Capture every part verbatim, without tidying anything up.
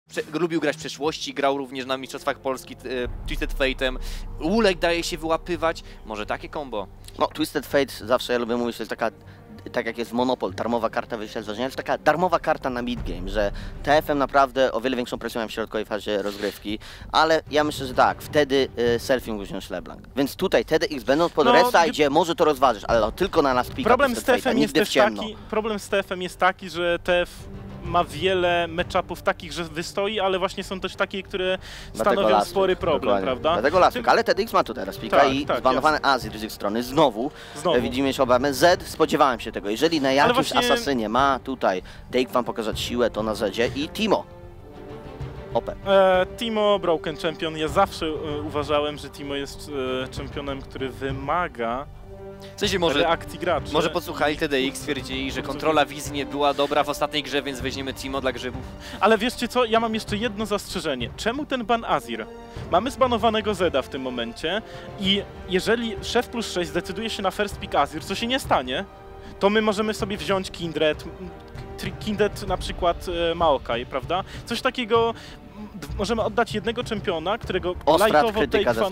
lubił grać w przeszłości, grał również na Mistrzostwach Polski e, Twisted Fate'em. Ulek daje się wyłapywać. Może takie combo? No, Twisted Fate, zawsze ja lubię mówić, to jest taka, tak jak jest Monopol, darmowa karta wyjścia z ważenia, to jest taka darmowa karta na midgame, że T F M naprawdę o wiele większą presję w środkowej fazie rozgrywki, ale ja myślę, że tak, wtedy y, selfie mógł wziąć LeBlanc. Więc tutaj T D X będąc pod no, resta idzie, może to rozważysz, ale tylko na last picka. Problem z T F M jest też taki, problem z T F M jest taki, że T F ma wiele matchupów takich, że wystoi, ale właśnie są też takie, które stanowią last spory problem, dokładnie. Prawda? Dlatego last pick, ale T D X ma tutaj last picka tak, i tak, zbanowany Azir z ich strony. Znowu, Znowu. widzimy się obawę. Z, spodziewałem się tego. Jeżeli na jakimś właśnie... asasynie ma tutaj Dake pokazać siłę, to na Zedzie i Timo. Open. E, Timo Broken Champion. Ja zawsze e, uważałem, że Timo jest e, czempionem, który wymaga W sensie może, reakcji graczy. Może posłuchali T D X, stwierdzili, że kontrola wizji nie była dobra w ostatniej grze, więc weźmiemy Timo dla grzybów. Ale wieszcie co, ja mam jeszcze jedno zastrzeżenie. Czemu ten ban Azir? Mamy zbanowanego Zeda w tym momencie i jeżeli szef plus sześć zdecyduje się na first pick Azir, co się nie stanie, to my możemy sobie wziąć Kindred, Kindred na przykład e, Maokai, prawda? Coś takiego, możemy oddać jednego czempiona, którego lajtowo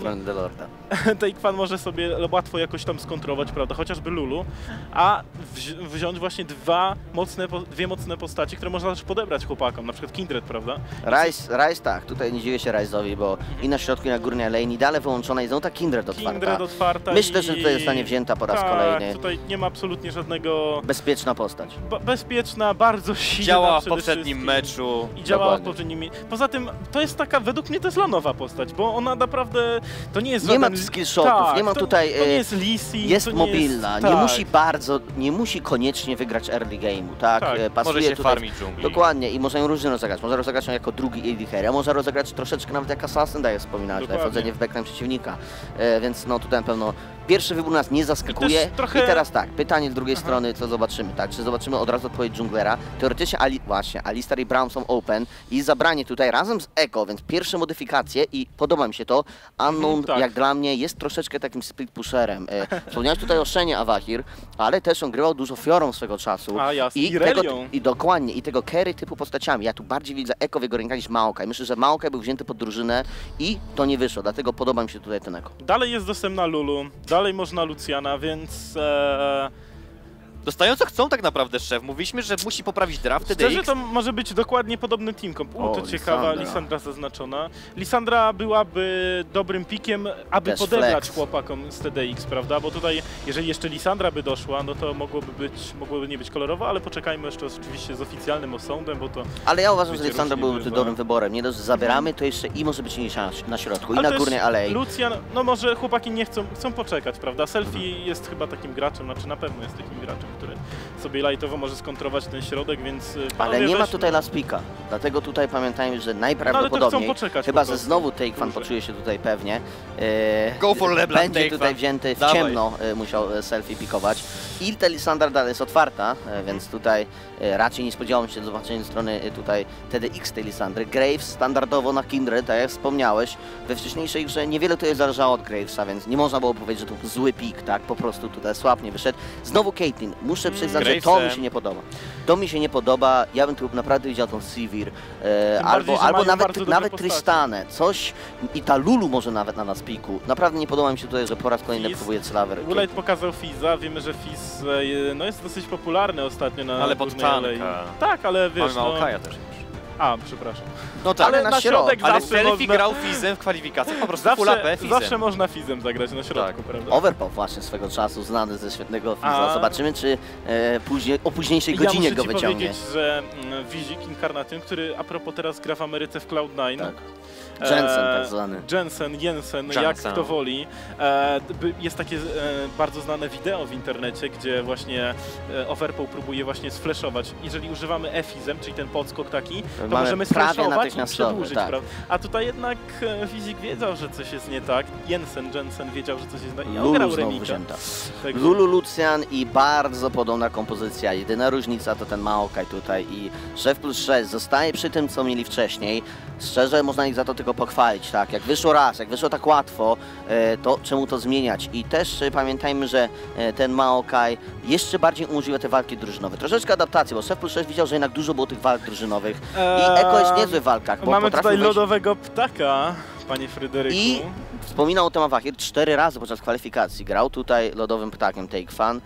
Takefan może sobie łatwo jakoś tam skontrować, prawda, chociażby Lulu, a wzi wziąć właśnie dwa mocne, dwie mocne postacie, które można też podebrać chłopakom, na przykład Kindred, prawda? Ryze, Ryze tak, tutaj nie dziwię się Ryze'owi, bo mhm. i na środku, i na górnej lane, ideale wyłączona i znowu ta Kindred otwarta. Kindred otwarta Myślę, i... że tutaj zostanie wzięta po raz tak, kolejny. tutaj nie ma absolutnie żadnego... Bezpieczna postać. Ba bezpieczna, bardzo silna. Działa w poprzednim meczu. I działa w poprzednim... Poza tym, to jest taka, według mnie to jest lanowa postać, bo ona naprawdę, to nie jest Nie żaden... ma skillshotów, tak, nie ma to, tutaj... To nie jest Lisi, jest to nie mobilna, jest, nie tak. musi bardzo, nie musi koniecznie wygrać early game'u, tak? tak. Pasuje może się tutaj, farmić dżungli. Dokładnie i można ją różnie rozegrać, można rozegrać ją jako drugi A D carry, a można rozegrać troszeczkę nawet jak assassin, daje wspominać, wchodzenie w backline przeciwnika, e, więc no tutaj na pewno pierwszy wybór nas nie zaskakuje. I, trochę... I teraz tak, pytanie z drugiej Aha. strony, co zobaczymy, tak? Czy zobaczymy od razu odpowiedź dżunglera? Teoretycznie Ali... właśnie, Alistar i Braum są open i zabranie tutaj razem z Echo, więc pierwsze modyfikacje i podoba mi się to. Unknown, mm, tak. jak dla mnie, jest troszeczkę takim split pusherem. E, Wspomniałeś tutaj o Shenie Awahir, ale też on grywał dużo Fiorą swego czasu. A, jasne. I, I, tego, I dokładnie, i tego carry typu postaciami. Ja tu bardziej widzę Echo w jego rękach niż Maokai. Myślę, że Maokai był wzięty pod drużynę i to nie wyszło, dlatego podoba mi się tutaj ten Echo. Dalej jest dostępna Lulu, dalej można Luciana, więc... E... Dostają co chcą tak naprawdę szef. Mówiliśmy, że musi poprawić draft T D X. Szczerze to może być dokładnie podobny team comp. U, to ciekawa, Lisandra zaznaczona. Lisandra byłaby dobrym pikiem, aby Też podebrać flex. chłopakom z T D X, prawda? Bo tutaj, jeżeli jeszcze Lisandra by doszła, no to mogłoby być, mogłoby nie być kolorowo, ale poczekajmy jeszcze oczywiście z oficjalnym osądem, bo to... Ale ja uważam, że Lisandra byłby dobrym wyborem. Nie dość, że zabieramy, to jeszcze i może być niższa na środku, ale i na górnej alei. Lucian, no może chłopaki nie chcą, chcą poczekać, prawda? Selfie jest chyba takim graczem, znaczy na pewno jest takim graczem, który sobie lightowo może skontrować ten środek, więc... Ale nie ma tutaj last picka, dlatego tutaj pamiętajmy, że najprawdopodobniej, no, poczekać chyba że znowu Takefan poczuje się tutaj pewnie, e, Go for LeBlanc, będzie take tutaj fan. wzięty w Dawaj. ciemno, e, musiał e, selfie pikować. I ta Lisandra dalej jest otwarta, e, więc tutaj e, raczej nie spodziewałem się zobaczenia ze strony e, tutaj T D X tej Lisandry. Graves standardowo na Kindred, tak jak wspomniałeś, we wcześniejszej grze niewiele tutaj zależało od Gravesa, więc nie można było powiedzieć, że to był zły pik, tak, po prostu tutaj słabnie wyszedł. Znowu Caitlyn, muszę przyznać, że to mi się nie podoba. To mi się nie podoba, ja bym tu naprawdę widział tą Sivir, e, albo, bardziej, albo nawet, nawet Tristanę, coś i ta Lulu może nawet na nas piku. Naprawdę nie podoba mi się tutaj, że po raz kolejny próbuje Slaver. Wulite pokazał Fizza, wiemy, że Fizz no, jest dosyć popularny ostatnio na Ale pod tanka. Tak, ale wiesz, Mamy Maokaja no... też już. A, przepraszam. No tak, ale na, na środek ale zawsze Selfie można... grał Fizzem w kwalifikacjach, po prostu zawsze, full A P Fizzem. Zawsze można Fizzem zagrać na środku, tak. prawda? Overpow właśnie swego czasu, znany ze świetnego Fizza. Zobaczymy, czy e, później, o późniejszej ja godzinie go wyciągnie. wyciągnie. Ja muszę ci powiedzieć, że mm, Wizik Incarnation, który a propos teraz gra w Ameryce w Cloud nine. Tak. Jensen tak zwany. Jensen, Jensen, Jensen. jak kto woli. E, jest takie e, bardzo znane wideo w internecie, gdzie właśnie e, Overpow próbuje właśnie sflashować. Jeżeli używamy E-Fizem, czyli ten podskok taki, to Mamy możemy sflashować i przedłużyć. Tak. Prawda? A tutaj jednak e, Fizik wiedział, że coś jest nie tak. Jensen, Jensen wiedział, że coś jest nie tak. I on grał remika. Tak. Lulu, Lucian i bardzo podobna kompozycja. Jedyna różnica to ten Maokai tutaj i szef plus sześć zostaje przy tym, co mieli wcześniej. Szczerze, można ich za to tylko pochwalić, tak? Jak wyszło raz, jak wyszło tak łatwo, to czemu to zmieniać? I też pamiętajmy, że ten Maokai jeszcze bardziej umożliwia te walki drużynowe. Troszeczkę adaptacji, bo szef plus sześć widział, że jednak dużo było tych walk drużynowych I Eko jest niezły w walkach, bo Mamy potrafił tutaj wejść... lodowego ptaka, panie Fryderyku. I wspominał o tym Awahir cztery razy podczas kwalifikacji. Grał tutaj lodowym ptakiem Take Fan.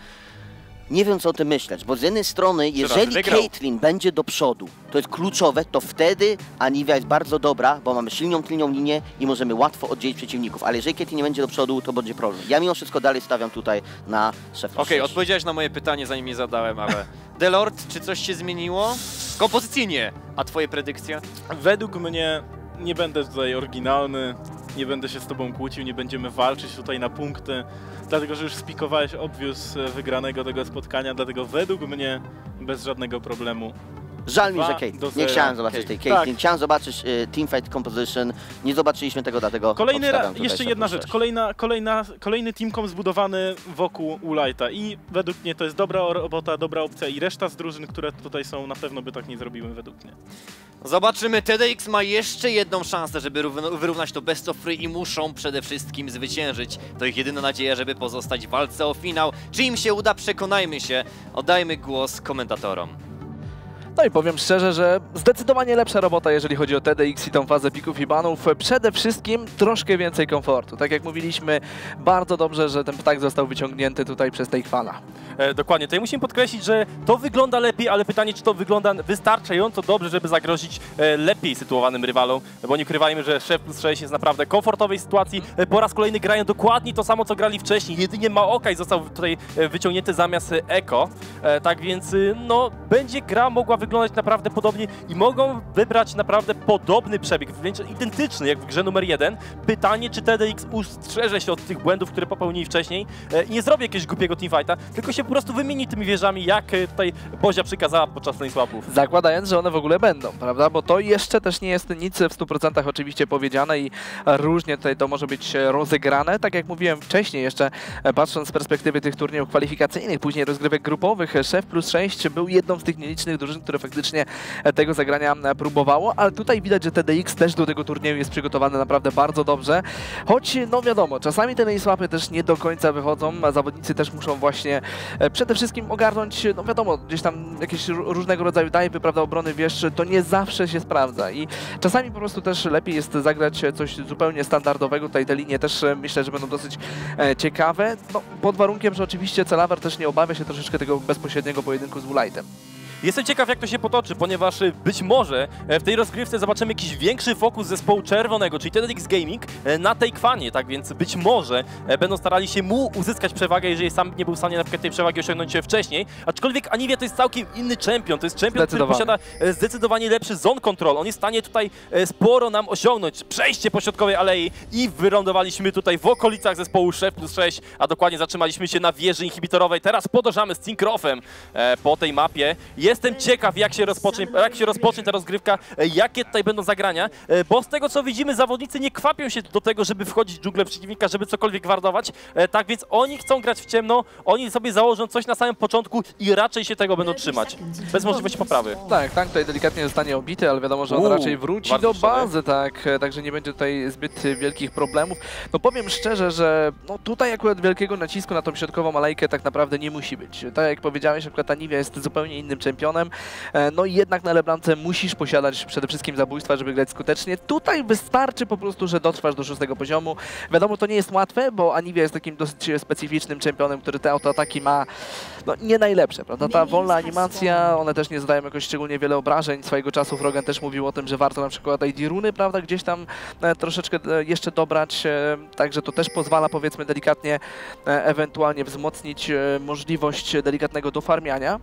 Nie wiem, co o tym myśleć, bo z jednej strony, jeżeli Caitlyn będzie do przodu, to jest kluczowe, to wtedy Anivia jest bardzo dobra, bo mamy silną, tylną linię i możemy łatwo oddzielić przeciwników, ale jeżeli Caitlyn nie będzie do przodu, to będzie problem. Ja mimo wszystko dalej stawiam tutaj na szef. Okej, okay, odpowiedziałeś na moje pytanie, zanim je zadałem, ale... Delord, czy coś się zmieniło? Kompozycyjnie, a twoje predykcje? Według mnie nie będę tutaj oryginalny, nie będę się z tobą kłócił, nie będziemy walczyć tutaj na punkty, dlatego że już spikowałeś obwióz wygranego tego spotkania, dlatego według mnie bez żadnego problemu. Żal mi, że Kate. Nie chciałem zobaczyć Kate. tej Caitlyn. Tak. Chciałem zobaczyć y, teamfight composition. Nie zobaczyliśmy tego, dlatego Kolejny obstawiam jeszcze tutaj jedna sześć. rzecz. Kolejna, kolejna, kolejny teamcom zbudowany wokół Ulighta i według mnie to jest dobra robota, dobra opcja i reszta z drużyn, które tutaj są, na pewno by tak nie zrobiły według mnie. Zobaczymy, T D X ma jeszcze jedną szansę, żeby wyrównać to best of three i muszą przede wszystkim zwyciężyć. To ich jedyna nadzieja, żeby pozostać w walce o finał. Czy im się uda? Przekonajmy się. Oddajmy głos komentatorom. No i powiem szczerze, że zdecydowanie lepsza robota, jeżeli chodzi o T D X i tą fazę pików i banów. Przede wszystkim troszkę więcej komfortu. Tak jak mówiliśmy, bardzo dobrze, że ten ptak został wyciągnięty tutaj przez Take Fana. E, dokładnie, tutaj musimy podkreślić, że to wygląda lepiej, ale pytanie, czy to wygląda wystarczająco dobrze, żeby zagrozić e, lepiej sytuowanym rywalom, bo nie ukrywajmy, że Szef plus sześć jest naprawdę komfortowej sytuacji. E, po raz kolejny grają dokładnie to samo, co grali wcześniej. Jedynie Maokai został tutaj e, wyciągnięty zamiast e, Eko. E, tak więc, e, no, będzie gra mogła wyglądać naprawdę podobnie i mogą wybrać naprawdę podobny przebieg, wręcz identyczny jak w grze numer jeden. Pytanie, czy T D X ustrzeże się od tych błędów, które popełnili wcześniej e, i nie zrobi jakiegoś głupiego teamfighta, tylko się po prostu wymieni tymi wieżami, jak e, tutaj Bozia przykazała podczas Planeswapów. Zakładając, że one w ogóle będą, prawda? Bo to jeszcze też nie jest nic w stu procentach oczywiście powiedziane i różnie tutaj to może być rozegrane. Tak jak mówiłem wcześniej jeszcze, patrząc z perspektywy tych turniejów kwalifikacyjnych, później rozgrywek grupowych, Szef plus sześć był jedną z tych nielicznych drużyn, które faktycznie tego zagrania próbowało, ale tutaj widać, że T D X też do tego turnieju jest przygotowany naprawdę bardzo dobrze. Choć, no wiadomo, czasami te lane-swapy też nie do końca wychodzą, a zawodnicy też muszą właśnie przede wszystkim ogarnąć, no wiadomo, gdzieś tam jakieś różnego rodzaju dive'y, prawda, obrony wież, to nie zawsze się sprawdza i czasami po prostu też lepiej jest zagrać coś zupełnie standardowego. Tutaj te linie też myślę, że będą dosyć ciekawe, no pod warunkiem, że oczywiście Celaver też nie obawia się troszeczkę tego bezpośredniego pojedynku z Woolightem. Jestem ciekaw, jak to się potoczy, ponieważ być może w tej rozgrywce zobaczymy jakiś większy fokus zespołu czerwonego, czyli T D X Gaming, na Take Fanie, tak więc być może będą starali się mu uzyskać przewagę, jeżeli sam nie był w stanie na przykład tej przewagi osiągnąć wcześniej. Aczkolwiek Anivia to jest całkiem inny czempion, to jest czempion, który posiada zdecydowanie lepszy zone control. On jest w stanie tutaj sporo nam osiągnąć. Przejście po środkowej alei i wylądowaliśmy tutaj w okolicach zespołu Szef plus sześć, a dokładnie zatrzymaliśmy się na wieży inhibitorowej. Teraz podążamy z Cinkroffem po tej mapie. Jestem ciekaw, jak się, rozpocznie, jak się rozpocznie ta rozgrywka, jakie tutaj będą zagrania, bo z tego, co widzimy, zawodnicy nie kwapią się do tego, żeby wchodzić w dżunglę przeciwnika, żeby cokolwiek wardować, tak więc oni chcą grać w ciemno, oni sobie założą coś na samym początku i raczej się tego będą trzymać, bez możliwości poprawy. Tak, tak, tutaj delikatnie zostanie obity, ale wiadomo, że on Uuu, raczej wróci do szczery. bazy, tak, także nie będzie tutaj zbyt wielkich problemów. No powiem szczerze, że no tutaj akurat wielkiego nacisku na tą środkową alejkę tak naprawdę nie musi być. Tak jak powiedziałeś, akurat Anivia jest zupełnie innym czempionem, no i jednak na Leblance musisz posiadać przede wszystkim zabójstwa, żeby grać skutecznie. Tutaj wystarczy po prostu, że dotrwasz do szóstego poziomu. Wiadomo, to nie jest łatwe, bo Anivia jest takim dosyć specyficznym czempionem, który te autoataki ma no, nie najlepsze, prawda? Ta wolna animacja, one też nie zadają jakoś szczególnie wiele obrażeń. Swojego czasu Frogen też mówił o tym, że warto na przykład I D runy, prawda, gdzieś tam e, troszeczkę e, jeszcze dobrać, e, także to też pozwala, powiedzmy, delikatnie e, ewentualnie wzmocnić e, możliwość delikatnego dofarmiania.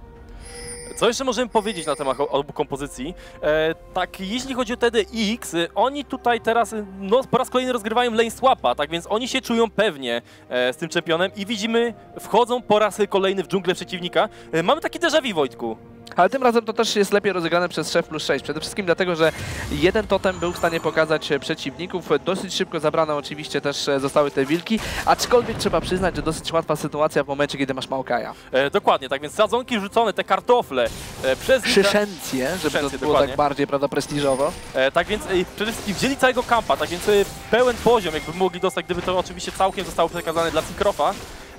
Co jeszcze możemy powiedzieć na temat obu kompozycji? E, tak, jeśli chodzi o T D X, oni tutaj teraz no, po raz kolejny rozgrywają lane swapa, tak więc oni się czują pewnie e, z tym czempionem i widzimy, wchodzą po raz kolejny w dżunglę przeciwnika. E, mamy taki déjà vu, Wojtku. Ale tym razem to też jest lepiej rozegrane przez Szef plus sześć. Przede wszystkim dlatego, że jeden totem był w stanie pokazać przeciwników. Dosyć szybko zabrane oczywiście też zostały te wilki, aczkolwiek trzeba przyznać, że dosyć łatwa sytuacja w momencie, kiedy masz Maokaja. E, dokładnie, tak więc sadzonki rzucone, te kartofle e, przez... Szyszencje, żeby to było dokładnie. Tak bardziej, prawda, prestiżowo. E, tak więc e, przede wszystkim wzięli całego kampa, tak więc e, pełen poziom jakby mogli dostać, gdyby to oczywiście całkiem zostało przekazane dla Cinkroffa.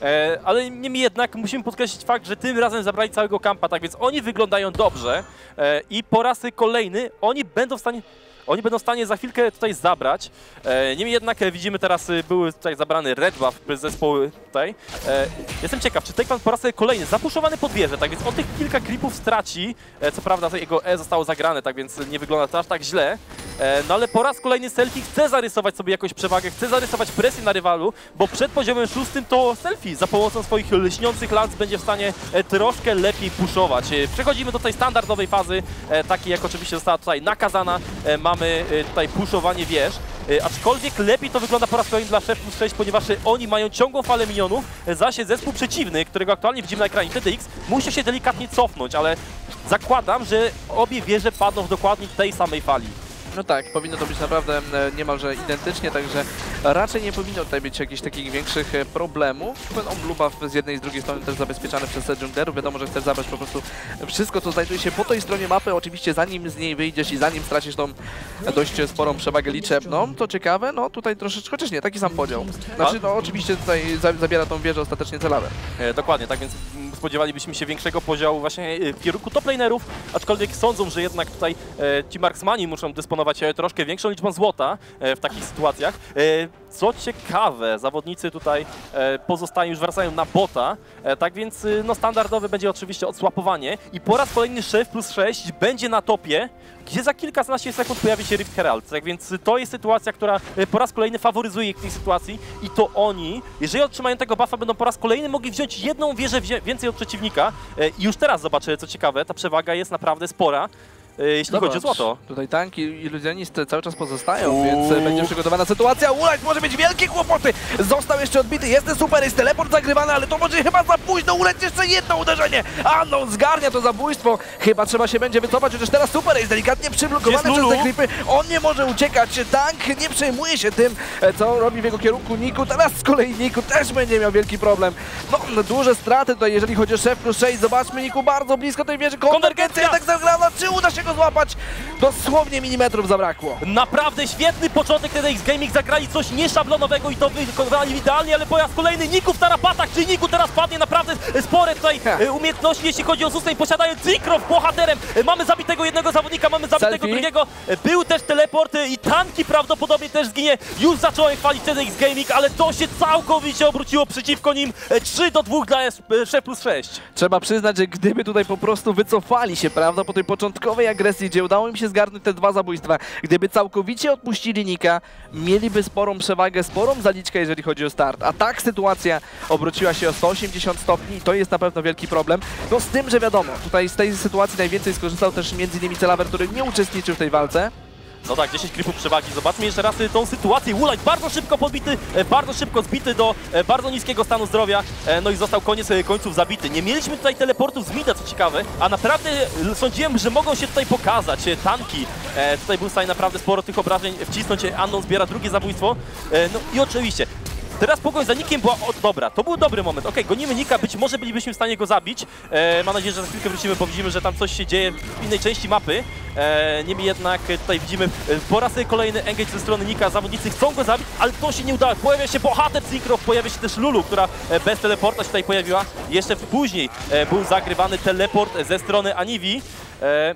E, ale niemniej jednak musimy podkreślić fakt, że tym razem zabrali całego kampa, tak więc oni wyglądają dobrze e, i po raz kolejny oni będą w stanie Oni będą w stanie za chwilkę tutaj zabrać. E, niemniej jednak e, widzimy teraz, e, były tutaj zabrany red buff przez zespoły tutaj. E, jestem ciekaw, czy Takeman po raz kolejny zapuszowany pod wieżę, tak więc on tych kilka creepów straci. E, co prawda to jego E zostało zagrane, tak więc nie wygląda to aż tak źle. E, no ale po raz kolejny Selfie chce zarysować sobie jakąś przewagę, chce zarysować presję na rywalu, bo przed poziomem szóstym to Selfie za pomocą swoich lśniących lans będzie w stanie e, troszkę lepiej puszować. E, przechodzimy do tej standardowej fazy, e, takiej jak oczywiście została tutaj nakazana. E, mamy e, tutaj puszowanie wież, e, aczkolwiek lepiej to wygląda po raz kolejny dla Chef plus sześć, ponieważ e, oni mają ciągłą falę minionów, e, zaś zespół przeciwny, którego aktualnie widzimy na ekranie T D X, musi się delikatnie cofnąć, ale zakładam, że obie wieże padną w dokładnie tej samej fali. No tak, powinno to być naprawdę e, niemalże identycznie, także raczej nie powinno tutaj być jakichś takich większych e, problemów. No, blue buff z jednej i z drugiej strony też zabezpieczany przez dżunglerów. Wiadomo, że chcesz zabrać po prostu wszystko, co znajduje się po tej stronie mapy. Oczywiście zanim z niej wyjdziesz i zanim stracisz tą dość sporą przewagę liczebną, to ciekawe, no tutaj troszeczkę, chociaż nie, taki sam podział. Znaczy, no oczywiście tutaj za, zabiera tą wieżę ostatecznie Celaver. E, dokładnie, tak więc spodziewalibyśmy się większego podziału właśnie w kierunku top lanerów, aczkolwiek sądzą, że jednak tutaj e, ci marksmani muszą dysponować e, troszkę większą liczbą złota e, w takich sytuacjach. E, co ciekawe, zawodnicy tutaj e, pozostają, już wracają na bota, e, tak więc e, no, standardowy będzie oczywiście odsłapowanie i po raz kolejny Chef plus sześć będzie na topie, gdzie za kilkanaście sekund pojawi się Rift Herald. Tak więc to jest sytuacja, która po raz kolejny faworyzuje ich w tej sytuacji i to oni, jeżeli otrzymają tego buffa, będą po raz kolejny mogli wziąć jedną wieżę więcej od przeciwnika i już teraz zobaczę, co ciekawe, ta przewaga jest naprawdę spora. Jeśli Zobacz, chodzi o złoto. Tutaj tanki i iluzjonisty cały czas pozostają, Uuu. więc będzie przygotowana sytuacja. Ulajt może mieć wielkie kłopoty. Został jeszcze odbity, jest ten super, jest teleport zagrywany, ale to może chyba za późno. Ulajt jeszcze jedno uderzenie. Unknown zgarnia to zabójstwo. Chyba trzeba się będzie wycofać, chociaż teraz super jest delikatnie przyblokowany przez te creepy. On nie może uciekać. Tank nie przejmuje się tym, co robi w jego kierunku Niku. Teraz z kolei Niku też będzie miał wielki problem. No, duże straty tutaj, jeżeli chodzi o Chef plus sześć. Zobaczmy, Niku bardzo blisko tej wieży. Konwergencja tak zagrana. Czy uda się go złapać? Dosłownie milimetrów zabrakło. Naprawdę świetny początek T D X Gaming, zagrali coś nieszablonowego i to wykonali idealnie, ale po raz kolejny Niku w tarapatach, czy Niku teraz padnie naprawdę spore tutaj ha. umiejętności, jeśli chodzi o sustain, posiadają Zinkrow bohaterem, mamy zabitego jednego zawodnika, mamy zabitego Selfie. drugiego, był też teleport i tanki prawdopodobnie też zginie, już zacząłem chwalić T D X Gaming, ale to się całkowicie obróciło przeciwko nim, trzy do dwóch dla Chef plus sześć. Trzeba przyznać, że gdyby tutaj po prostu wycofali się, prawda, po tej początkowej agresji, gdzie udało im się zgarnąć te dwa zabójstwa, gdyby całkowicie odpuścili Nika, mieliby sporą przewagę, sporą zaliczkę, jeżeli chodzi o start. A tak sytuacja obróciła się o sto osiemdziesiąt stopni i to jest na pewno wielki problem. No z tym, że wiadomo, tutaj z tej sytuacji najwięcej skorzystał też między innymi Celaver, który nie uczestniczył w tej walce. No tak, dziesięć creepów przewagi. Zobaczmy jeszcze raz tą sytuację. Woolite bardzo szybko podbity, bardzo szybko zbity do bardzo niskiego stanu zdrowia. No i został koniec końców zabity. Nie mieliśmy tutaj teleportów z mida, co ciekawe, a naprawdę sądziłem, że mogą się tutaj pokazać tanki. Tutaj był w stanie naprawdę sporo tych obrażeń wcisnąć. Unknown zbiera drugie zabójstwo. No i oczywiście teraz pogoń za Nikiem była o, dobra, to był dobry moment. Okej, okay, gonimy Nika, być może bylibyśmy w stanie go zabić. E, mam nadzieję, że za chwilkę wrócimy, bo widzimy, że tam coś się dzieje w innej części mapy. E, niemniej jednak tutaj widzimy po raz kolejny engage ze strony Nika. Zawodnicy chcą go zabić, ale to się nie udało. Pojawia się bohater Zinkrow, pojawia się też Lulu, która bez teleporta się tutaj pojawiła. Jeszcze później e, był zagrywany teleport ze strony Anivi. E,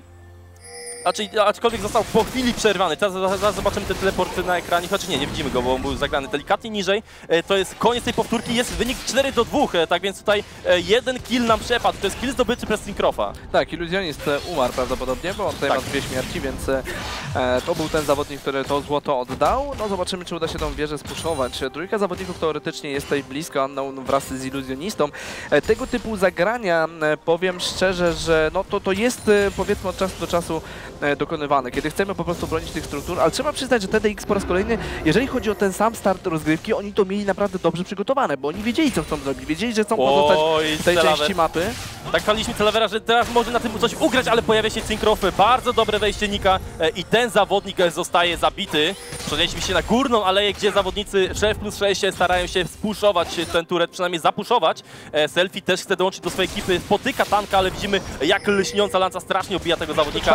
Znaczy, aczkolwiek został po chwili przerwany. Teraz, zaraz zobaczymy ten teleport na ekranie, choć nie, nie widzimy go, bo on był zagrany delikatnie niżej. E, to jest koniec tej powtórki, jest wynik cztery do dwóch, e, tak więc tutaj e, jeden kill nam przepadł. To jest kill zdobyty przez Zinkrowa. Tak, iluzjonist umarł prawdopodobnie, bo on tutaj tak ma dwie śmierci, więc e, to był ten zawodnik, który to złoto oddał. No zobaczymy, czy uda się tą wieżę spuszować. Trójka zawodników teoretycznie jest tutaj blisko, Unknown wraz z iluzjonistą. E, tego typu zagrania, e, powiem szczerze, że no to, to jest e, powiedzmy od czasu do czasu dokonywane, kiedy chcemy po prostu bronić tych struktur, ale trzeba przyznać, że T D X po raz kolejny, jeżeli chodzi o ten sam start rozgrywki, oni to mieli naprawdę dobrze przygotowane, bo oni wiedzieli, co chcą zrobić, wiedzieli, że chcą pozostać w tej Celaver. części mapy. Tak chwaliliśmy Celavera, że teraz może na tym coś ugrać, ale pojawia się Zinkrow, bardzo dobre wejście Nika i ten zawodnik zostaje zabity. Przenieśliśmy się na górną aleję, gdzie zawodnicy Chef plus sześć starają się spuszować ten turet, przynajmniej zapuszować. Selfie też chce dołączyć do swojej ekipy, spotyka tanka, ale widzimy, jak lśniąca lanca strasznie obija tego zawodnika. Czwarty poziom do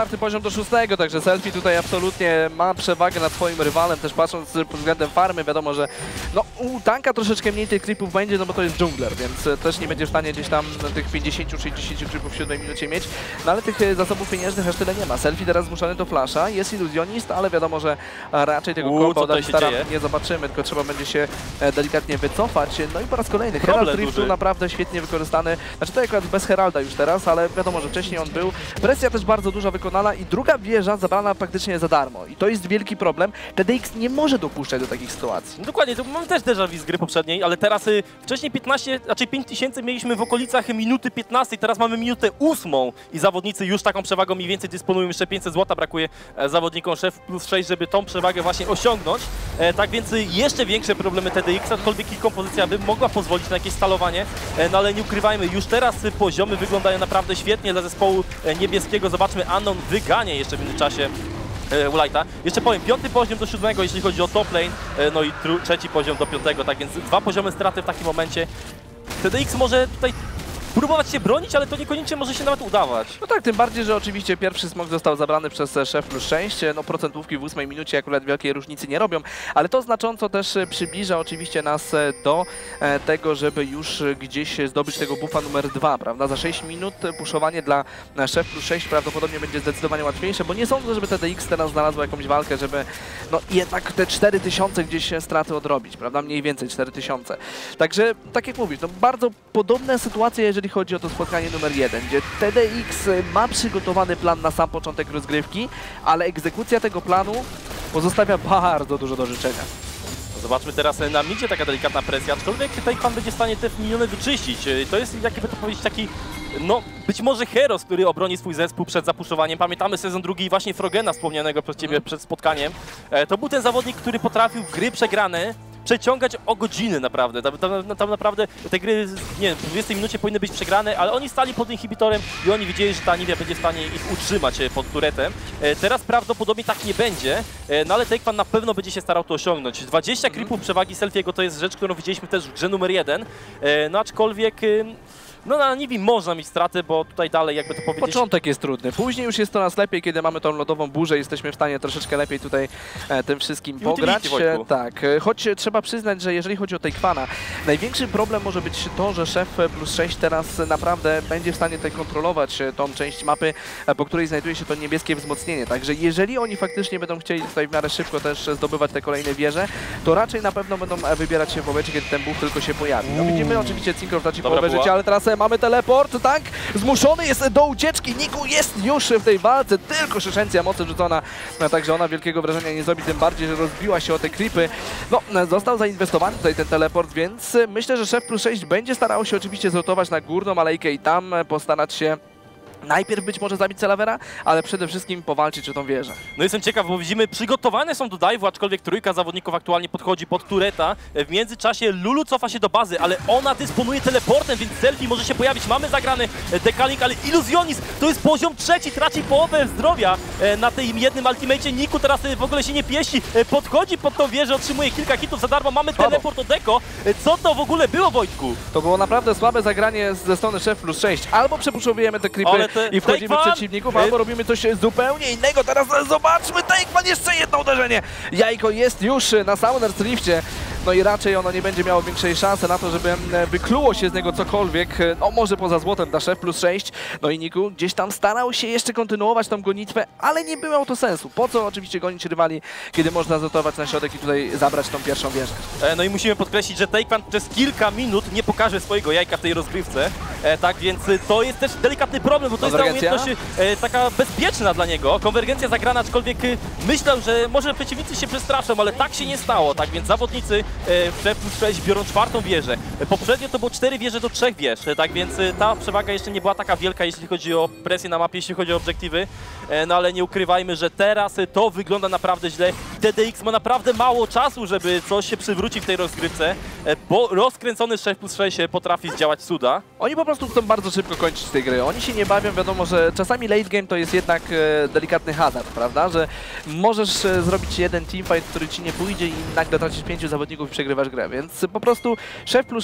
do szóstego, także Selfie tutaj absolutnie ma przewagę nad swoim rywalem, też patrząc pod względem farmy, wiadomo, że no u tanka troszeczkę mniej tych creepów będzie, no bo to jest dżungler, więc też nie będzie w stanie gdzieś tam tych pięćdziesiąt sześćdziesiąt creepów w siódmej minucie mieć, no ale tych zasobów pieniężnych aż tyle nie ma. Selfie teraz zmuszony do flasha, jest iluzjonist, ale wiadomo, że raczej tego kompa od Alistara nie zobaczymy, tylko trzeba będzie się delikatnie wycofać. No i po raz kolejny Herald Driftu naprawdę świetnie wykorzystany, znaczy to akurat bez Heralda już teraz, ale wiadomo, że wcześniej on był. Presja też bardzo duża wykonana i druga wieża zabrana praktycznie za darmo i to jest wielki problem. T D X nie może dopuszczać do takich sytuacji. No dokładnie, to mamy też déjà vu z gry poprzedniej, ale teraz y, wcześniej piętnaście, znaczy pięć tysięcy mieliśmy w okolicach minuty piętnastej, teraz mamy minutę ósmą i zawodnicy już taką przewagą mniej więcej dysponują, jeszcze pięćset złota brakuje e, zawodnikom szef plus sześć, żeby tą przewagę właśnie osiągnąć. E, tak więc y, jeszcze większe problemy T D X, aczkolwiek ich kompozycja by mogła pozwolić na jakieś stalowanie, e, no ale nie ukrywajmy, już teraz y, poziomy wyglądają naprawdę świetnie dla zespołu e, niebieskiego. Zobaczmy, Unknown wygania jeszcze w międzyczasie Ulajta. Jeszcze powiem, piąty poziom do siódmego, jeśli chodzi o top lane, no i trzeci poziom do piątego, tak więc dwa poziomy straty w takim momencie. T D X może tutaj próbować się bronić, ale to niekoniecznie może się nawet udawać. No tak, tym bardziej, że oczywiście pierwszy smok został zabrany przez szef plus sześć, no procentówki w ósmej minucie akurat wielkiej różnicy nie robią, ale to znacząco też przybliża oczywiście nas do tego, żeby już gdzieś zdobyć tego buffa numer dwa, prawda? Za sześć minut puszowanie dla szef plus sześć prawdopodobnie będzie zdecydowanie łatwiejsze, bo nie sądzę, żeby T D X teraz znalazło jakąś walkę, żeby no jednak te cztery tysiące gdzieś straty odrobić, prawda? Mniej więcej cztery tysiące. Także, tak jak mówisz, no bardzo podobne sytuacje, jeżeli jeżeli chodzi o to spotkanie numer jeden, gdzie T D X ma przygotowany plan na sam początek rozgrywki, ale egzekucja tego planu pozostawia bardzo dużo do życzenia. Zobaczmy teraz na midzie taka delikatna presja, aczkolwiek tutaj pan będzie w stanie te miliony wyczyścić. To jest, jakby to powiedzieć, taki, no być może Heros, który obroni swój zespół przed zapuszowaniem. Pamiętamy sezon drugi i właśnie Frogena wspomnianego przez ciebie przed spotkaniem. To był ten zawodnik, który potrafił gry przegrane przeciągać o godziny naprawdę. Tam, tam, tam naprawdę te gry, nie wiem, w dwudziestej minucie powinny być przegrane, ale oni stali pod inhibitorem i oni wiedzieli, że ta Nivea będzie w stanie ich utrzymać pod turetem. E, teraz prawdopodobnie tak nie będzie, e, no ale Takefan na pewno będzie się starał to osiągnąć. dwadzieścia mm. creepów przewagi Selfiego to jest rzecz, którą widzieliśmy też w grze numer jeden, e, no aczkolwiek... E, No na Nivii można mieć straty, bo tutaj dalej, jakby to powiedzieć... Początek jest trudny, później już jest coraz lepiej, kiedy mamy tą lodową burzę, jesteśmy w stanie troszeczkę lepiej tutaj e, tym wszystkim I pograć. E, tak, e, choć trzeba przyznać, że jeżeli chodzi o Takefana, największy problem może być to, że szef plus sześć teraz naprawdę będzie w stanie tutaj kontrolować tą część mapy, e, po której znajduje się to niebieskie wzmocnienie. Także jeżeli oni faktycznie będą chcieli tutaj w miarę szybko też zdobywać te kolejne wieże, to raczej na pewno będą wybierać się w momencie, kiedy ten buff tylko się pojawi. No, widzimy oczywiście Cinkrof traci połowę życia, ale teraz mamy teleport, tak? Zmuszony jest do ucieczki. Niku jest już w tej walce, tylko szyszencja mocy rzucona, no, także ona wielkiego wrażenia nie zrobi, tym bardziej, że rozbiła się o te creepy. No, został zainwestowany tutaj ten teleport, więc myślę, że szef plus sześć będzie starał się oczywiście zrotować na górną alejkę i tam postarać się najpierw być może zabić Celavera, ale przede wszystkim powalczyć o tą wieżę. No jestem ciekaw, bo widzimy, przygotowane są do dive'u, aczkolwiek trójka zawodników aktualnie podchodzi pod tureta. W międzyczasie Lulu cofa się do bazy, ale ona dysponuje teleportem, więc Selfie może się pojawić. Mamy zagrany Dekalik, ale Iluzjonizm to jest poziom trzeci, traci połowę zdrowia na tym jednym ultimacie. Niku teraz w ogóle się nie pieści, podchodzi pod tą wieżę, otrzymuje kilka hitów za darmo. Mamy Słabo. teleport od Deko. Co to w ogóle było, Wojtku? To było naprawdę słabe zagranie ze strony szef plus sześć. Albo przepuszczujemy te creepy i wchodzimy w przeciwników, albo robimy coś zupełnie innego. Teraz zobaczmy, Takefan jeszcze jedno uderzenie. Jajko jest już na Summoner's Rifcie. No i raczej ono nie będzie miało większej szansy na to, żeby wykluło się z niego cokolwiek. No może poza złotem dla szef plus sześć. No i Niku gdzieś tam starał się jeszcze kontynuować tą gonitwę, ale nie było to sensu. Po co oczywiście gonić rywali, kiedy można zotować na środek i tutaj zabrać tą pierwszą wieżę. E, no i musimy podkreślić, że Takefan przez kilka minut nie pokaże swojego jajka w tej rozgrywce. E, tak więc to jest też delikatny problem, bo to jest ta umiejętność e, taka bezpieczna dla niego. Konwergencja zagrana, aczkolwiek e, myślał, że może przeciwnicy się przestraszą, ale tak się nie stało. Tak więc zawodnicy w szef plus sześć biorą czwartą wieżę. Poprzednio to było cztery wieże do trzech wież, tak więc ta przewaga jeszcze nie była taka wielka, jeśli chodzi o presję na mapie, jeśli chodzi o obiektywy. No ale nie ukrywajmy, że teraz to wygląda naprawdę źle. T D X ma naprawdę mało czasu, żeby coś się przywróci w tej rozgrywce, bo rozkręcony szef plus sześć potrafi zdziałać cuda. Oni po prostu chcą bardzo szybko kończyć tej gry. Oni się nie bawią, wiadomo, że czasami late game to jest jednak delikatny hazard, prawda? Że możesz zrobić jeden teamfight, który ci nie pójdzie i nagle tracisz pięciu zawodników i przegrywasz grę, więc po prostu szef plus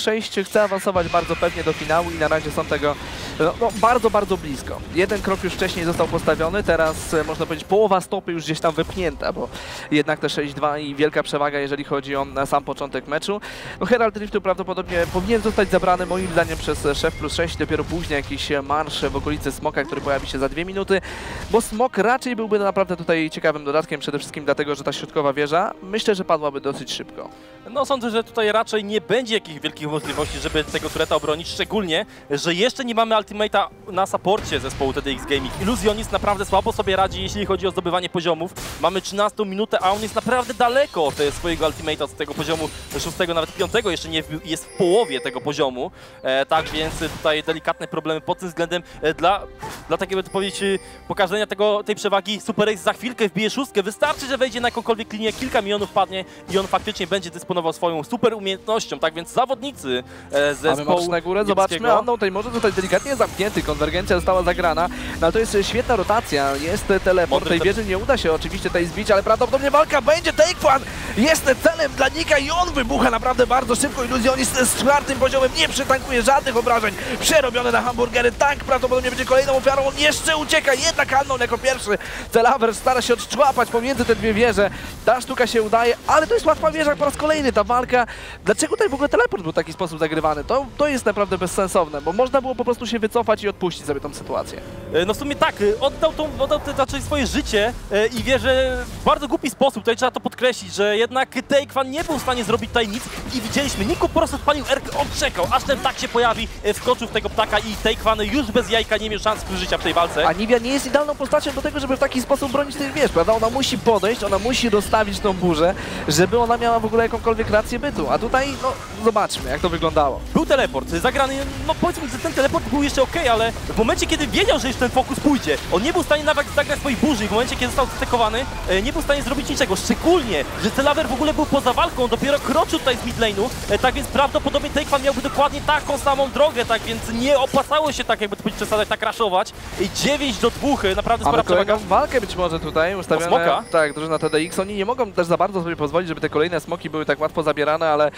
sześć chce awansować bardzo pewnie do finału i na razie są tego no, no, bardzo, bardzo blisko. Jeden krok już wcześniej został postawiony, teraz e, można powiedzieć połowa stopy już gdzieś tam wypchnięta, bo jednak te sześć dwa i wielka przewaga, jeżeli chodzi o na sam początek meczu. No, Herald Riftu prawdopodobnie powinien zostać zabrany moim zdaniem przez Szef plus sześć, dopiero później jakiś marsz w okolicy Smoka, który pojawi się za dwie minuty, bo Smok raczej byłby naprawdę tutaj ciekawym dodatkiem, przede wszystkim dlatego, że ta środkowa wieża myślę, że padłaby dosyć szybko. No sądzę, że tutaj raczej nie będzie jakichś wielkich możliwości, żeby tego tureta obronić, szczególnie, że jeszcze nie mamy ultimate'a na supporcie zespołu T D X Gaming. Illusionist naprawdę słabo sobie radzi, jeśli chodzi o zdobywanie poziomów. Mamy trzynastą minutę, a on jest naprawdę daleko od swojego ultimate'a z tego poziomu szóstego, nawet piątego, jeszcze nie w, jest w połowie tego poziomu. E, tak więc tutaj delikatne problemy pod tym względem e, dla, dla takiego, by powiedzieć, pokazania tego, tej przewagi. Super Ace za chwilkę wbije szóstkę, wystarczy, że wejdzie na jakąkolwiek linię, kilka milionów padnie i on faktycznie będzie dysponował swoją super umiejętnością. Tak więc zawodnicy e, zespołu Mamy marsz na górę, zobaczmy, on tutaj może zostać delikatnie zamknięty, konwergencja została zagrana, no ale to jest świetna rotacja, jest teleport, tej wieży nie uda się oczywiście tej zbić, ale prawdopodobnie walka będzie, Take One jest celem dla Nika i on wybucha naprawdę bardzo szybko, Illusionist z czwartym poziomem nie przytankuje żadnych obrażeń, przerobione na hamburgery, Tank prawdopodobnie będzie kolejną ofiarą, on jeszcze ucieka, jednak Unknown jako pierwszy, Celaver stara się odczłapać pomiędzy te dwie wieże, ta sztuka się udaje, ale to jest łatwa wieża po raz kolejny, ta walka, dlaczego tutaj w ogóle teleport był w taki sposób zagrywany, to, to jest naprawdę bezsensowne, bo można było po prostu się wycofać i odpuścić sobie tą sytuację. No w sumie tak, oddał, tą, oddał te, znaczy swoje życie e, i wie, że w bardzo głupi sposób, tutaj trzeba to podkreślić, że jednak Take One nie był w stanie zrobić tutaj nic i widzieliśmy, Niku po prostu odpalił erkę, on czekał, aż ten ptak się pojawi, e, wskoczył w tego ptaka i Take One już bez jajka nie miał szans życia w tej walce. A Nivea nie jest idealną postacią do tego, żeby w taki sposób bronić tych wież, prawda? Ona musi podejść, ona musi rozstawić tą burzę, żeby ona miała w ogóle jakąkolwiek rację bytu, a tutaj, no, zobaczmy, jak to wyglądało. Był teleport, zagrany, no powiedzmy, że ten teleport był jeszcze ok, ale w momencie, kiedy wiedział, że już ten fokus pójdzie, on nie był w stanie nawet zagrać swojej burzy i w momencie, kiedy został zatekowany, nie był w stanie zrobić niczego, szczególnie, że Celaver w ogóle był poza walką, on dopiero kroczył tutaj z midlane'u, tak więc prawdopodobnie Take One miałby dokładnie taką samą drogę, tak więc nie opłacało się tak, jakby to powiedzieć, przesadzać, tak raszować. dziewięć do dwóch, naprawdę spora przewaga. Walkę być może tutaj ustawione, Smoka? Tak, drużyna T D X, oni nie mogą też za bardzo sobie pozwolić, żeby te kolejne smoki były tak łatwo zabierane, ale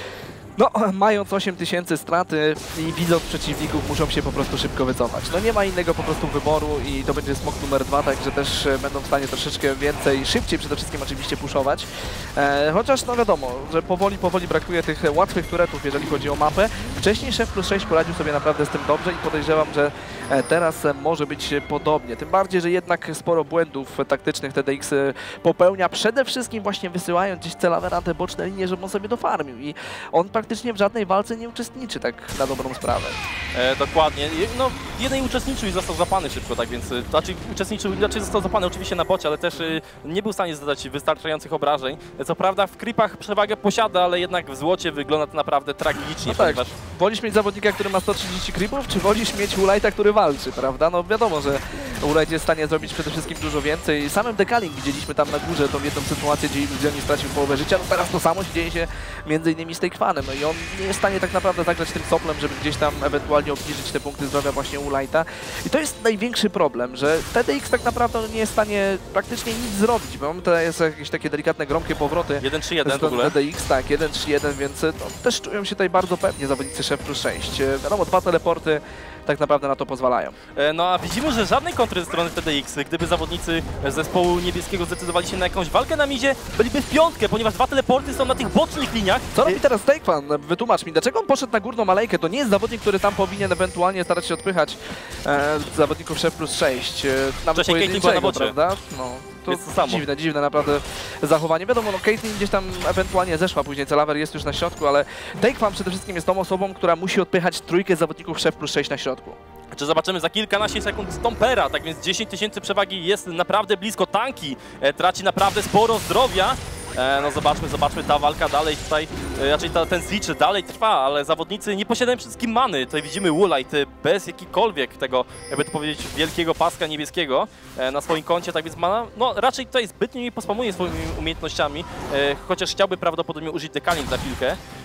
no, mając osiem tysięcy straty i widząc przeciwników, muszą się po prostu szybko wycofać. No nie ma innego po prostu wyboru i to będzie smok numer dwa, także też będą w stanie troszeczkę więcej, szybciej przede wszystkim oczywiście puszować. E, chociaż no wiadomo, że powoli, powoli brakuje tych łatwych turetów, jeżeli chodzi o mapę. Wcześniej Szef plus sześć poradził sobie naprawdę z tym dobrze i podejrzewam, że teraz może być podobnie. Tym bardziej, że jednak sporo błędów taktycznych T D X popełnia, przede wszystkim właśnie wysyłając gdzieś Celavera na te boczne linie, żeby on sobie dofarmił i on praktycznie w żadnej walce nie uczestniczy, tak na dobrą sprawę. E, dokładnie. No, jednej uczestniczył i został zapany szybko, tak więc, znaczy uczestniczył, znaczy został zapany oczywiście na bocie, ale też y, nie był w stanie zadać wystarczających obrażeń. Co prawda w creepach przewagę posiada, ale jednak w złocie wygląda to naprawdę tragicznie. No tak, ponieważ... wolisz mieć zawodnika, który ma sto trzydzieści creepów, czy wolisz mieć Woolite'a, który walczy, prawda? No wiadomo, że Woolite jest w stanie zrobić przede wszystkim dużo więcej. Samym Dekaling widzieliśmy tam na górze tą jedną sytuację, gdzie Illusionist stracił połowę życia, no teraz to samo się dzieje się między innymi z Take One'em, no i on nie jest w stanie tak naprawdę zagrać tym soplem, żeby gdzieś tam ewentualnie obniżyć te punkty zdrowia właśnie u Woolite'a. I to jest największy problem, że T D X tak naprawdę nie jest w stanie praktycznie nic zrobić, bo mamy tutaj jakieś takie delikatne, gromkie powroty. jeden trzy jeden w ogóle. T D X, tak, jeden trzy jeden, więc no, też czują się tutaj bardzo pewnie zawodnicy Szef plus sześć. Wiadomo, dwa teleporty tak naprawdę na to pozwalają. No a widzimy, że żadnej kontry ze strony T D X, gdyby zawodnicy zespołu niebieskiego zdecydowali się na jakąś walkę na midzie, byliby w piątkę, ponieważ dwa teleporty są na tych bocznych liniach. Co robi teraz Take One? Wytłumacz mi, dlaczego on poszedł na górną alejkę? To nie jest zawodnik, który tam powinien ewentualnie starać się odpychać e, zawodników Szef plus sześć. E, nawet pojedynczego, prawda? No. To, to samo. dziwne, dziwne naprawdę zachowanie. Wiadomo, no Caitlyn gdzieś tam ewentualnie zeszła, później Celaver jest już na środku, ale Take One przede wszystkim jest tą osobą, która musi odpychać trójkę zawodników Szef plus sześć na środku. Czy zobaczymy za kilkanaście sekund Stompera, tak więc dziesięć tysięcy przewagi jest naprawdę blisko, Tanki e, traci naprawdę sporo zdrowia. E, no zobaczmy, zobaczmy, ta walka dalej tutaj, e, raczej ta, ten switch dalej trwa, ale zawodnicy nie posiadają przede wszystkim many. Tutaj widzimy Woolite bez jakikolwiek tego, jakby to powiedzieć, wielkiego paska niebieskiego e, na swoim koncie, tak więc mana, no raczej tutaj zbytnio nie pospamuje swoimi umiejętnościami, e, chociaż chciałby prawdopodobnie użyć Dekaling za chwilkę.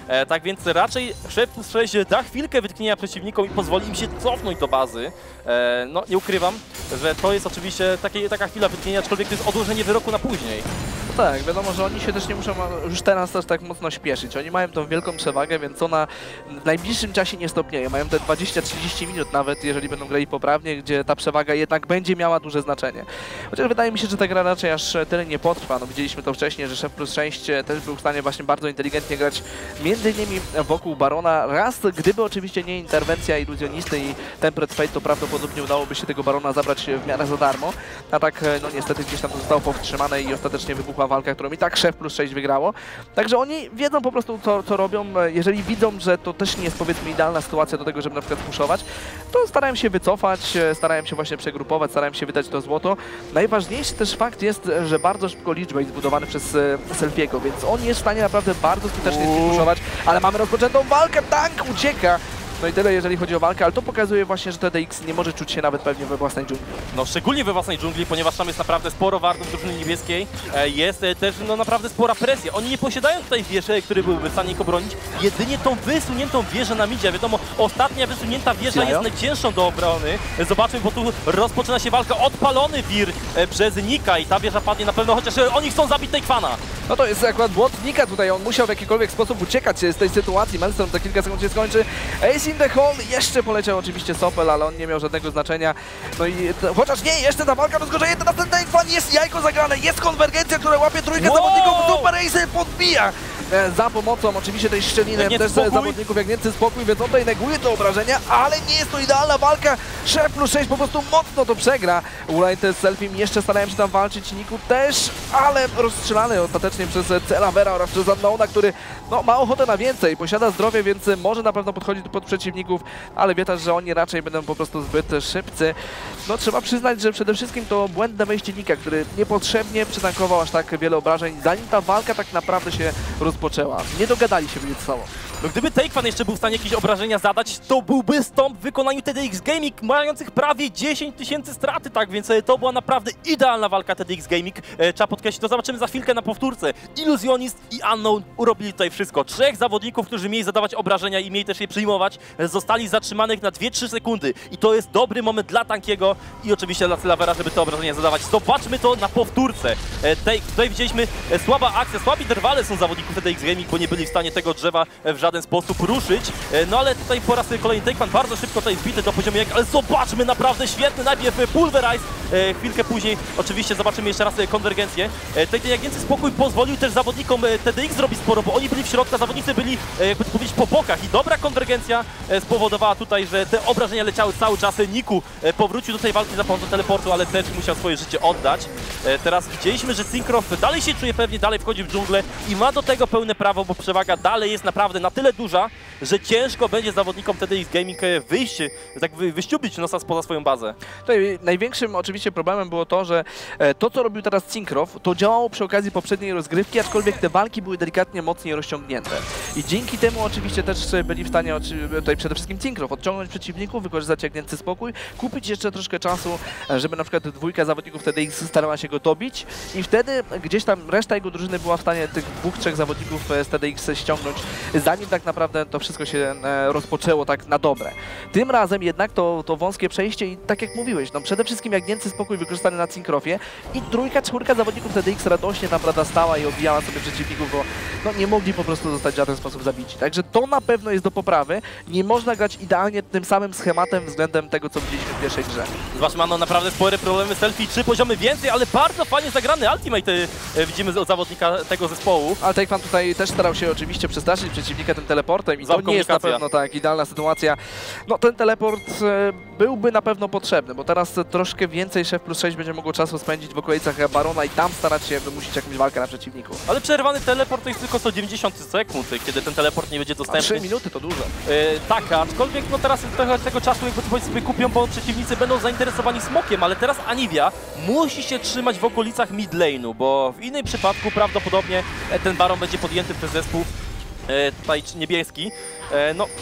E, tak więc raczej sześć plus sześć da chwilkę wytknięcia przeciwnikom i pozwoli im się cofnąć do bazy. E, no nie ukrywam, że to jest oczywiście takie, taka chwila wytknięcia, aczkolwiek to jest odłożenie wyroku na później. No tak, wiadomo, że oni się też nie muszą już teraz też tak mocno śpieszyć. Oni mają tą wielką przewagę, więc ona w najbliższym czasie nie stopnieje. Mają te dwadzieścia trzydzieści minut nawet, jeżeli będą grali poprawnie, gdzie ta przewaga jednak będzie miała duże znaczenie. Chociaż wydaje mi się, że ta gra raczej aż tyle nie potrwa. No widzieliśmy to wcześniej, że Szef plus sześć też był w stanie właśnie bardzo inteligentnie grać między innymi wokół Barona. Raz, gdyby oczywiście nie interwencja iluzjonisty i Tempered Fate, to prawdopodobnie udałoby się tego Barona zabrać w miarę za darmo. A tak, no niestety gdzieś tam to zostało powstrzymane i ostatecznie wybuchła walka, którą i tak Szef plus sześć wygrało. Także oni wiedzą po prostu, co, co robią. Jeżeli widzą, że to też nie jest, powiedzmy, idealna sytuacja do tego, żeby na przykład puszować, to starają się wycofać, starają się właśnie przegrupować, starają się wydać to złoto. Najważniejszy też fakt jest, że bardzo szybko liczba jest zbudowany przez Selfiego, więc on jest w stanie naprawdę bardzo skutecznie puszować, ale mamy rozpoczętą walkę, tank ucieka. No i tyle, jeżeli chodzi o walkę, ale to pokazuje właśnie, że T D X nie może czuć się nawet pewnie we własnej dżungli. No szczególnie we własnej dżungli, ponieważ tam jest naprawdę sporo wartów drużyny niebieskiej. E, jest e, też no, naprawdę spora presja. Oni nie posiadają tutaj wieży, które byłyby w stanie ich obronić. Jedynie tą wysuniętą wieżę na midzie. Wiadomo, ostatnia wysunięta wieża jest najcięższą do obrony. Zobaczmy, bo tu rozpoczyna się walka. Odpalony wir e, przez Nika i ta wieża padnie na pewno, chociaż e, oni chcą zabić Take'Fana. No to jest akurat błąd Nika tutaj, on musiał w jakikolwiek sposób uciekać z tej sytuacji. Maelstrom za kilka sekund się skończy. Ace in the hole, jeszcze poleciał oczywiście Sopel, ale on nie miał żadnego znaczenia. No i to, chociaż nie, jeszcze ta walka rozgorzeje, teraz ten Takefan, jest jajko zagrane, jest konwergencja, która łapie trójkę wow! zawodników, Super Ace podbija e, za pomocą oczywiście tej szczeliny, Jagnięty też spokój. zawodników Jagnięty spokój, więc on tutaj neguje te obrażenia, ale nie jest to idealna walka. Szef plus sześć po prostu mocno to przegra. Ulajte z Selfim jeszcze starają się tam walczyć, Niku też, ale rozstrzelany ostatecznie przez Celavera oraz przez Unknowna, który no, ma ochotę na więcej, posiada zdrowie, więc może na pewno podchodzić pod przeciwników, ale wie też, że oni raczej będą po prostu zbyt szybcy. No trzeba przyznać, że przede wszystkim to błędne wejście Nika, który niepotrzebnie przytankował aż tak wiele obrażeń, zanim ta walka tak naprawdę się rozpoczęła. Nie dogadali się między sobą. No gdyby Takefan jeszcze był w stanie jakieś obrażenia zadać, to byłby stąd w wykonaniu T D X Gaming, mających prawie dziesięć tysięcy straty, tak więc to była naprawdę idealna walka T D X Gaming. E, trzeba podkreślić, to zobaczymy za chwilkę na powtórce. Iluzjonist i Unknown urobili tutaj wszystko. Trzech zawodników, którzy mieli zadawać obrażenia i mieli też je przyjmować, zostali zatrzymanych na dwie trzy sekundy. I to jest dobry moment dla Tankiego i oczywiście dla Celavera, żeby te obrażenia zadawać. Zobaczmy to na powtórce. E, tej, tutaj widzieliśmy e, słaba akcja, słabi drwale są zawodników T D X Gaming, bo nie byli w stanie tego drzewa w żaden sposób ruszyć. E, no ale tutaj po raz kolejny Takefan bardzo szybko tutaj wbity do poziomu jak, ale zobaczmy, naprawdę świetny najpierw Pulverize, e, chwilkę później oczywiście zobaczymy jeszcze raz konwergencję. E, tutaj ten Jagnięty spokój pozwolił też zawodnikom e, T D X zrobić sporo, bo oni byli w środku, a zawodnicy byli, e, jakby to powiedzieć, po bokach i dobra konwergencja e, spowodowała tutaj, że te obrażenia leciały cały czas. Niku e, powrócił do tej walki za pomocą teleportu, ale też musiał swoje życie oddać. E, teraz widzieliśmy, że Syncroft dalej się czuje pewnie, dalej wchodzi w dżunglę i ma do tego pełne prawo, bo przewaga dalej jest naprawdę na tyle duża, że ciężko będzie zawodnikom T D X Gaming wyjść, tak wy, wyściubić nosa spoza swoją bazę. Tutaj największym oczywiście problemem było to, że to, co robił teraz Syncroft, to działało przy okazji poprzedniej rozgrywki, aczkolwiek te walki były delikatnie mocniej rozciągnięte. I dzięki temu oczywiście też byli w stanie, tutaj przede wszystkim Syncroft, odciągnąć przeciwników, wykorzystać Jagnięty spokój, kupić jeszcze troszkę czasu, żeby na przykład dwójka zawodników T D X starała się go dobić i wtedy gdzieś tam reszta jego drużyny była w stanie tych dwóch, trzech zawodników z T D X ściągnąć, zanim tak naprawdę to wszystko się rozpoczęło tak na dobre. Tym razem jednak to, to wąskie przejście i tak jak mówiłeś, no przede wszystkim Jagnięty spokój wykorzystany na Syncrofie i trójka, czwórka zawodników T D X radośnie tam prawda stała i obijała sobie przeciwników, bo no, nie mogli po prostu zostać w żaden sposób zabici. Także to na pewno jest do poprawy. Nie można grać idealnie tym samym schematem względem tego, co widzieliśmy w pierwszej grze. Zwłaszcza no naprawdę spore problemy Selfie, trzy poziomy więcej, ale bardzo fajnie zagrany ultimate e, widzimy od zawodnika tego zespołu. Ale Takefan tutaj też starał się oczywiście przestraszyć przeciwnika tym teleportem i to nie jest na pewno tak idealna sytuacja. No ten teleport e, byłby na pewno potrzebny, bo teraz troszkę więcej Szef plus sześć będzie mogło czasu spędzić w okolicach Barona i tam starać się wymusić jakąś walkę na przeciwniku. Ale przerwany teleport to jest tylko sto dziewięćdziesiąt sekund, kiedy ten teleport nie będzie dostępny. trzy minuty to dużo. E, tak, aczkolwiek no teraz trochę tego czasu jakby to sobie kupią, bo przeciwnicy będą zainteresowani smokiem, ale teraz Anivia musi się trzymać w okolicach mid lane'u, bo w innym przypadku prawdopodobnie ten Baron będzie podjęty przez zespół e, tutaj niebieski. E, no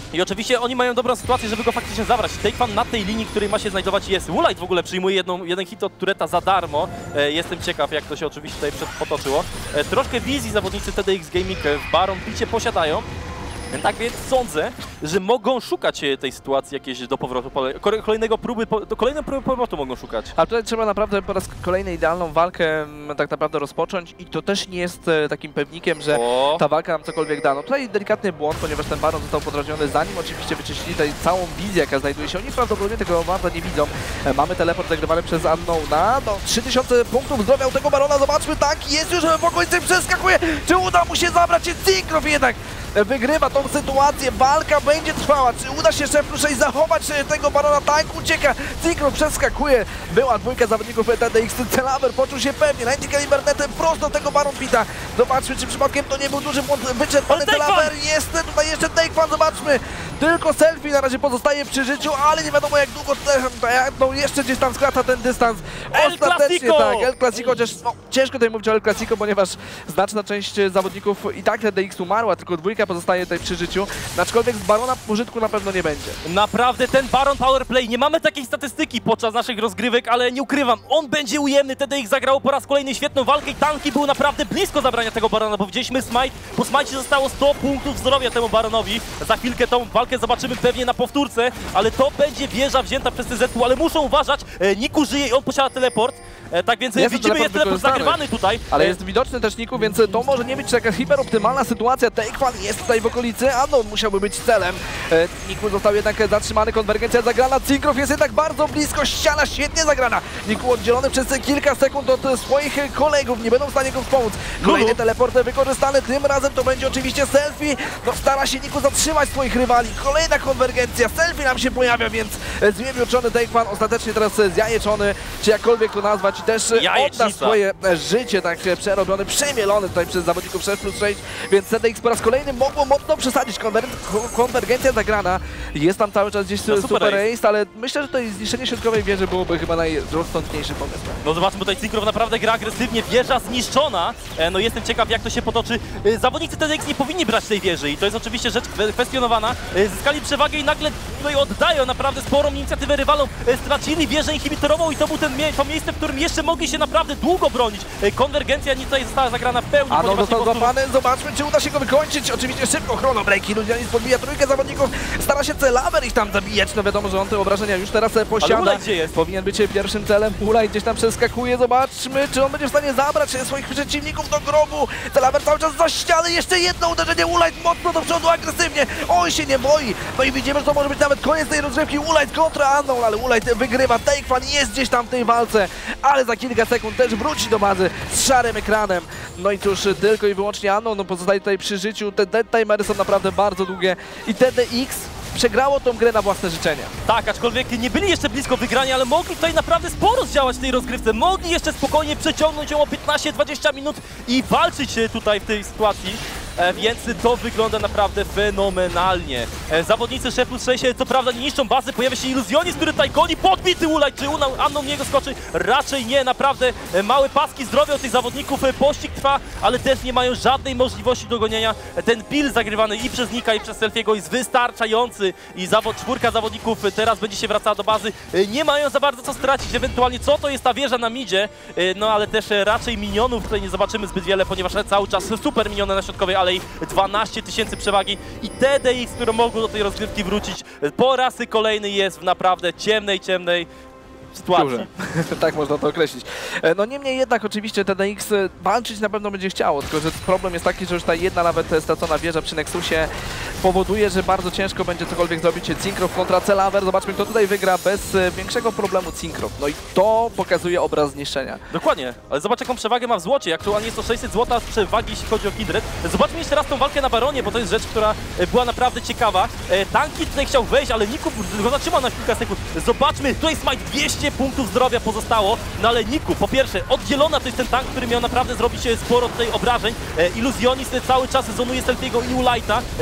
I oczywiście oni mają dobrą sytuację, żeby go faktycznie zabrać. Takefan na tej linii, której ma się znajdować jest. Woolite w ogóle przyjmuje jedną, jeden hit od Tureta za darmo. E, jestem ciekaw, jak to się oczywiście tutaj przed, potoczyło. E, troszkę wizji zawodnicy T D X Gaming w Baron bicie posiadają. Tak więc sądzę, że mogą szukać tej sytuacji jakieś do powrotu, kolejnego próby, do kolejnej próby powrotu mogą szukać. A tutaj trzeba naprawdę po raz kolejny idealną walkę m, tak naprawdę rozpocząć i to też nie jest e, takim pewnikiem, że O. ta walka nam cokolwiek da. No tutaj delikatny błąd, ponieważ ten Baron został podrażniony, zanim oczywiście wyczyścili tutaj całą wizję, jaka znajduje się. Oni prawdopodobnie tego bardzo nie widzą. E, mamy teleport zagrywany przez Unknowna. No, trzy tysiące punktów zdrowia u tego Barona, zobaczmy, tak, jest już w okolicy, przeskakuje. Czy uda mu się zabrać? Cinkrof jednak wygrywa tą sytuację, walka będzie trwała, czy uda się Szef Plus sześć zachować tego Barona, tak ucieka, Cinkrof przeskakuje, była dwójka zawodników T D X, Celaver poczuł się pewnie, Nineteen Calibernetem prosto tego Baron Pita, zobaczmy, czy przypadkiem to nie był duży błąd, wyczerpany Celaver, jest tutaj jeszcze Takefan, zobaczmy, tylko Selfie na razie pozostaje przy życiu, ale nie wiadomo jak długo, no jeszcze gdzieś tam skraca ten dystans, El ostatecznie Clasico! tak, El Clasico, chociaż no, ciężko tutaj mówić o El Clasico, ponieważ znaczna część zawodników i tak T D X umarła, tylko dwójka pozostaje tutaj przy życiu, aczkolwiek z Barona pożytku na pewno nie będzie. Naprawdę ten Baron Powerplay, nie mamy takiej statystyki podczas naszych rozgrywek, ale nie ukrywam, on będzie ujemny. T D X zagrało po raz kolejny świetną walkę i tanki były naprawdę blisko zabrania tego Barona, bo widzieliśmy smite, po smite zostało sto punktów zdrowia temu Baronowi. Za chwilkę tą walkę zobaczymy pewnie na powtórce, ale to będzie wieża wzięta przez T Z U, ale muszą uważać, e, Niku żyje i on posiada teleport, e, tak więc Jest widzimy, teleport jest teleport wykorzystany. zagrywany tutaj. Ale E, jest widoczny też Niku, więc to może nie być taka hiperoptymalna sytuacja. Takefan jest tutaj w okolicy, a no musiałby być celem. E, Niku został jednak zatrzymany, konwergencja zagrana, Cinkrof jest jednak bardzo blisko, ściana świetnie zagrana. Niku oddzielony przez kilka sekund od swoich kolegów, nie będą w stanie go wspomóc. Kolejny teleport wykorzystany, tym razem to będzie oczywiście Selfie. No stara się Niku zatrzymać swoich rywali. Kolejna konwergencja, Selfie nam się pojawia, więc zwiewiórczony Takefan ostatecznie teraz zjajeczony, czy jakkolwiek to nazwać, i też Jajecznica. odda swoje życie, tak przerobiony, przemielony tutaj przez zawodników sześć plus sześć, więc T D X po raz kolejny mogło mocno przesadzić. Konwer konwergencja zagrana, jest tam cały czas gdzieś No, super, super race, race, ale myślę, że tutaj zniszczenie środkowej wieży byłoby chyba najrozsądniejszy pomysł. No zobaczmy, tutaj Cinkrof naprawdę gra agresywnie, wieża zniszczona. E, no jestem ciekaw, jak to się potoczy. E, zawodnicy T D X nie powinni brać tej wieży i to jest oczywiście rzecz kwestionowana. E, zyskali przewagę i nagle tutaj oddają naprawdę sporą inicjatywę rywalom. E, stracili wieżę inhibitorową i to był ten mie to miejsce, w którym jeszcze mogli się naprawdę długo bronić. E, konwergencja nie tutaj została zagrana w pełni. A no ponieważ został po prostu- złapany, zobaczmy, czy uda się go wykończyć. Oczywiście szybko chronobreaki, Ludzianis podbija trójkę zawodników, stara się Celaver ich tam zabijać. No wiadomo, że on te obrażenia już teraz posiada. Woolite gdzie jest? Powinien być pierwszym celem. Woolite gdzieś tam przeskakuje, zobaczmy, czy on będzie w stanie zabrać swoich przeciwników do grobu. Celaver cały czas za ściany, jeszcze jedno uderzenie, Woolite mocno do przodu, agresywnie, on się nie boi. No i widzimy, że to może być nawet koniec tej rozgrywki. Woolite kontra Unknown, ale Woolite wygrywa. Takefan jest gdzieś tam w tej walce, ale za kilka sekund też wróci do bazy z szarym ekranem. No i cóż, tylko i wyłącznie Unknown no pozostaje tutaj przy życiu. Te dead timery są naprawdę bardzo długie i T D X przegrało tą grę na własne życzenia. Tak, aczkolwiek nie byli jeszcze blisko wygrania, ale mogli tutaj naprawdę sporo zdziałać w tej rozgrywce. Mogli jeszcze spokojnie przeciągnąć ją o piętnaście dwadzieścia minut i walczyć e, tutaj w tej sytuacji. E, więc to wygląda naprawdę fenomenalnie. E, zawodnicy sześć plus sześć co prawda nie niszczą bazy, pojawia się Iluzjonist, który tutaj goni, podbity Woolite, czy Unknown niego skoczy? Raczej nie, naprawdę e, małe paski zdrowia od tych zawodników, e, pościg trwa, ale też nie mają żadnej możliwości dogonienia. E, ten pil zagrywany i przez Nika, i przez Selfiego jest wystarczający i zawod, czwórka zawodników e, teraz będzie się wracała do bazy. E, nie mają za bardzo co stracić, ewentualnie co to jest ta wieża na midzie, e, no ale też e, raczej minionów tutaj nie zobaczymy zbyt wiele, ponieważ cały czas super miniony na środkowej, ale i dwanaście tysięcy przewagi i T D X, które mogą do tej rozgrywki wrócić po raz kolejny jest w naprawdę ciemnej, ciemnej sytuacji. Tak można to określić. E, No niemniej jednak oczywiście T D X e, walczyć na pewno będzie chciało, tylko że problem jest taki, że już ta jedna nawet e, stracona wieża przy Nexusie powoduje, że bardzo ciężko będzie cokolwiek zrobić. Cinkrof kontra Celaver. Zobaczmy, kto tutaj wygra bez e, większego problemu. Cinkrof. No i to pokazuje obraz zniszczenia. Dokładnie, ale zobacz jaką przewagę ma w złocie, aktualnie jest to sześćset złota przewagi jeśli chodzi o Kindred. Zobaczmy jeszcze raz tą walkę na Baronie, bo to jest rzecz, która e, była naprawdę ciekawa. E, Tanki tutaj chciał wejść, ale Niku go zatrzymał na kilka sekund. Zobaczmy, tutaj smite dwieście punktów zdrowia pozostało, no ale Niku, po pierwsze, oddzielona to jest ten tank, który miał naprawdę zrobić sporo tutaj obrażeń. E, Iluzjonist cały czas zonuje Selfiego i Woolite'a. E, White Drop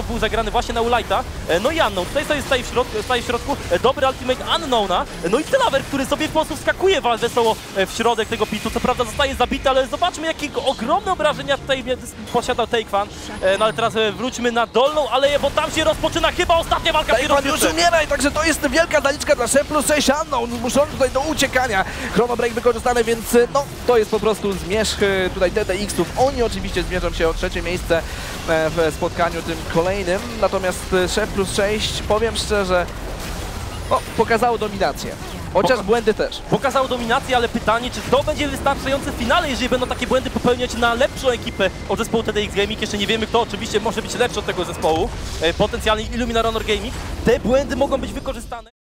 był zagrany właśnie na Ulajta. No i Unknown, tutaj sobie staje w środku, staje w środku dobry ultimate Unknowna. No i Tylaver, który sobie w sposób skakuje wesoło w środek tego pitu. Co prawda zostaje zabity, ale zobaczmy, jakie ogromne obrażenia tutaj posiadał Taekwon. No ale teraz wróćmy na dolną aleję, bo tam się rozpoczyna chyba ostatnia walka w tej Taekwon już rozgrywce. umiera i także to jest wielka zaliczka dla Chef plus sześć. Unknown zmuszony tutaj do uciekania. Chrono Break wykorzystany, więc no to jest po prostu zmierzch tutaj T D X-ów. Oni oczywiście zmierzą się o trzecie miejsce w spotkaniu tym kolejnym. Natomiast Chef plus sześć, powiem szczerze, no, pokazało dominację. Chociaż Poka- błędy też. Pokazał dominację, ale pytanie, czy to będzie wystarczające w finale, jeżeli będą takie błędy popełniać na lepszą ekipę od zespołu T D X Gaming. Jeszcze nie wiemy kto, oczywiście może być lepszy od tego zespołu, e, potencjalnie Illuminor Honor Gaming. Te błędy mogą być wykorzystane.